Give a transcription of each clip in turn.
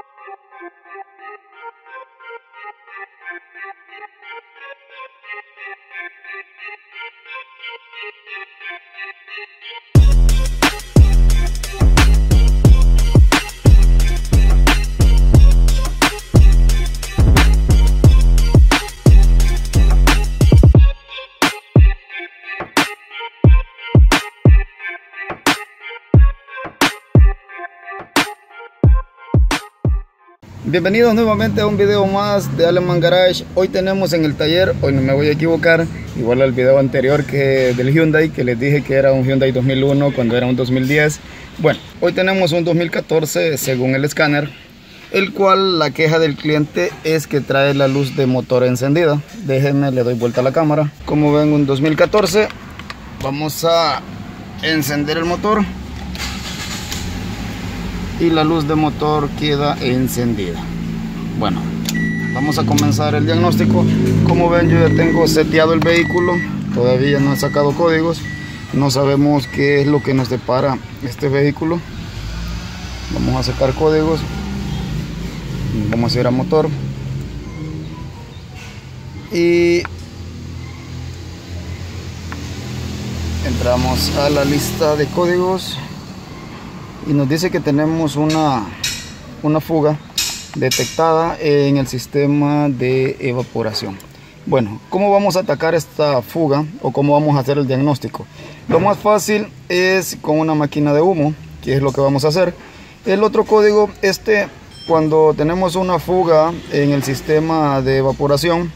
Bienvenidos nuevamente a un video más de Aleman Garage. Hoy tenemos en el taller, hoy no me voy a equivocar, igual al video anterior que del Hyundai, que les dije que era un Hyundai 2001 cuando era un 2010. Bueno, hoy tenemos un 2014 según el escáner, el cual la queja del cliente es que trae la luz de motor encendida. Déjenme, le doy vuelta a la cámara. Como ven, un 2014. Vamos a encender el motor y la luz de motor queda encendida. Bueno, vamos a comenzar el diagnóstico. Como ven, yo ya tengo seteado el vehículo, todavía no he sacado códigos, no sabemos qué es lo que nos depara este vehículo. Vamos a sacar códigos, vamos a ir a motor y entramos a la lista de códigos. Y nos dice que tenemos una fuga detectada en el sistema de evaporación. Bueno, ¿cómo vamos a atacar esta fuga o cómo vamos a hacer el diagnóstico? Lo más fácil es con una máquina de humo, que es lo que vamos a hacer. El otro código, cuando tenemos una fuga en el sistema de evaporación,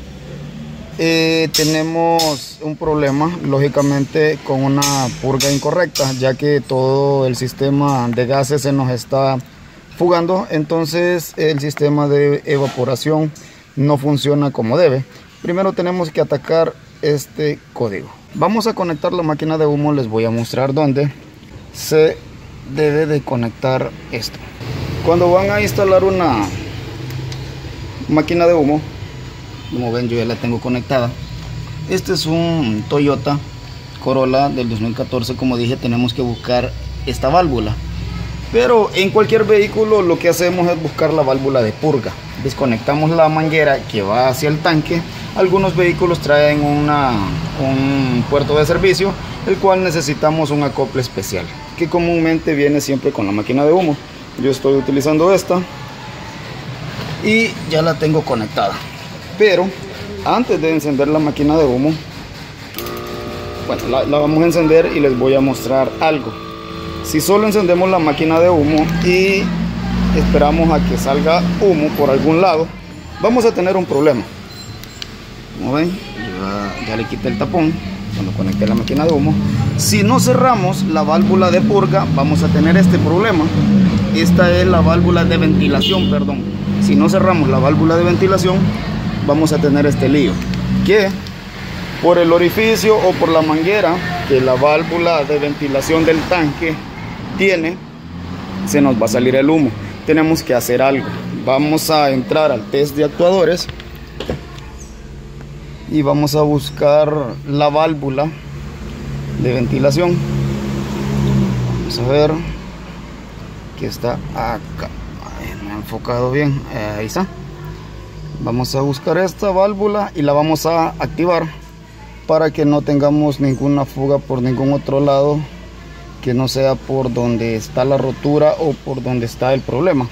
tenemos un problema lógicamente con una purga incorrecta, ya que todo el sistema de gases se nos está fugando, entonces el sistema de evaporación no funciona como debe. Primero tenemos que atacar este código. Vamos a conectar la máquina de humo, les voy a mostrar dónde se debe de conectar esto. Cuando van a instalar una máquina de humo, como ven, yo ya la tengo conectada. Este es un Toyota Corolla del 2014. Como dije, tenemos que buscar esta válvula, pero en cualquier vehículo lo que hacemos es buscar la válvula de purga. Desconectamos la manguera que va hacia el tanque. Algunos vehículos traen un puerto de servicio, el cual necesitamos un acople especial, que comúnmente viene siempre con la máquina de humo. Yo estoy utilizando esta y ya la tengo conectada. Pero antes de encender la máquina de humo, bueno, la vamos a encender y les voy a mostrar algo. Si solo encendemos la máquina de humo y esperamos a que salga humo por algún lado, vamos a tener un problema. Como ven, ya le quité el tapón cuando conecté la máquina de humo. Si no cerramos la válvula de purga, vamos a tener este problema. Esta es la válvula de ventilación, perdón. Si no cerramos la válvula de ventilación, vamos a tener este lío, que por el orificio o por la manguera que la válvula de ventilación del tanque tiene, se nos va a salir el humo. Tenemos que hacer algo. Vamos a entrar al test de actuadores y vamos a buscar la válvula de ventilación. Vamos a ver que está acá. No he enfocado bien. Ahí está. Vamos a buscar esta válvula y la vamos a activar para que no tengamos ninguna fuga por ningún otro lado que no sea por donde está la rotura o por donde está el problema.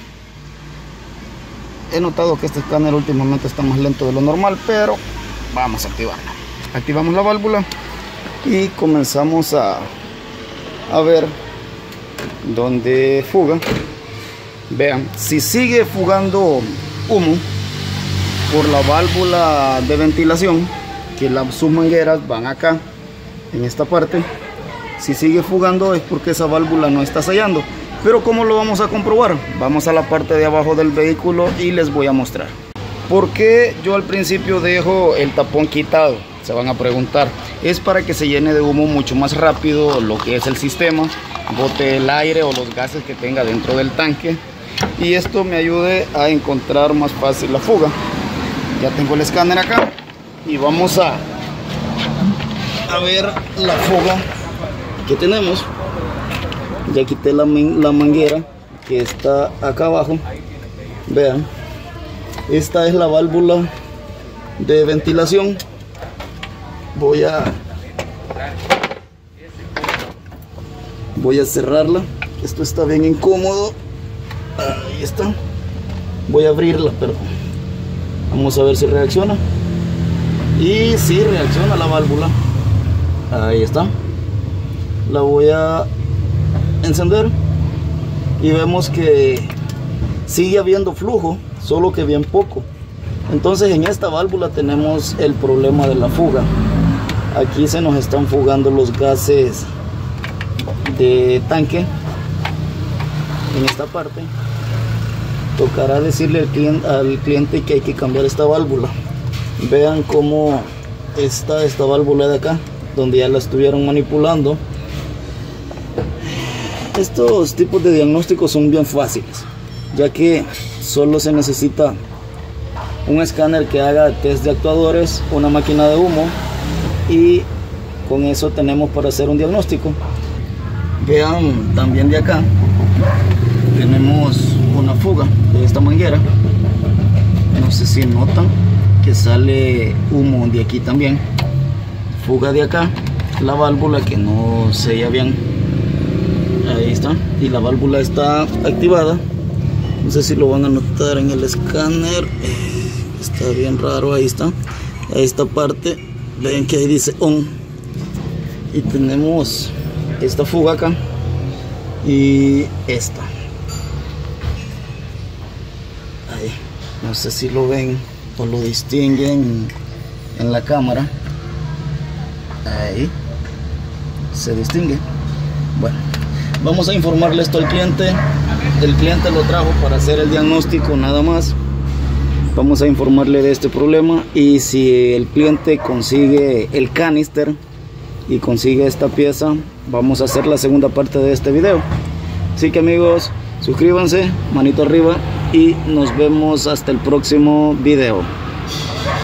He notado que este escáner últimamente está más lento de lo normal, pero vamos a activarla. Activamos la válvula y comenzamos a ver dónde fuga. Vean, si sigue fugando humo por la válvula de ventilación, que sus mangueras van acá en esta parte, si sigue fugando es porque esa válvula no está sellando. Pero ¿cómo lo vamos a comprobar? Vamos a la parte de abajo del vehículo y les voy a mostrar. ¿Por qué yo al principio dejo el tapón quitado? Se van a preguntar. Es para que se llene de humo mucho más rápido lo que es el sistema, bote el aire o los gases que tenga dentro del tanque, y esto me ayude a encontrar más fácil la fuga. Ya tengo el escáner acá y vamos a ver la fuga que tenemos. Ya quité la manguera que está acá abajo Vean, esta es la válvula de ventilación. Voy a cerrarla. Esto está bien incómodo. Ahí está. Voy a abrirla, pero vamos a ver si reacciona. Y si reacciona la válvula. Ahí está. La voy a encender y vemos que sigue habiendo flujo, solo que bien poco. Entonces en esta válvula tenemos el problema de la fuga. Aquí se nos están fugando los gases de tanque. En esta parte tocará decirle al cliente que hay que cambiar esta válvula. Vean cómo está esta válvula de acá, donde ya la estuvieron manipulando. Estos tipos de diagnósticos son bien fáciles, ya que solo se necesita un escáner que haga test de actuadores, una máquina de humo, y con eso tenemos para hacer un diagnóstico. Vean también de acá, tenemos una fuga de esta manguera. No sé si notan que sale humo de aquí también. Fuga de acá, la válvula que no sella bien. Ahí está, y la válvula está activada. No sé si lo van a notar en el escáner. Está bien raro, ahí está. A esta parte, ven que ahí dice on. Y tenemos esta fuga acá y esta. Ahí, no sé si lo ven o lo distinguen en la cámara. Ahí se distingue. Bueno, vamos a informarle esto al cliente. El cliente lo trajo para hacer el diagnóstico nada más. Vamos a informarle de este problema, y si el cliente consigue el canister y consigue esta pieza, vamos a hacer la segunda parte de este video. Así que amigos, suscríbanse, manito arriba, y nos vemos hasta el próximo video.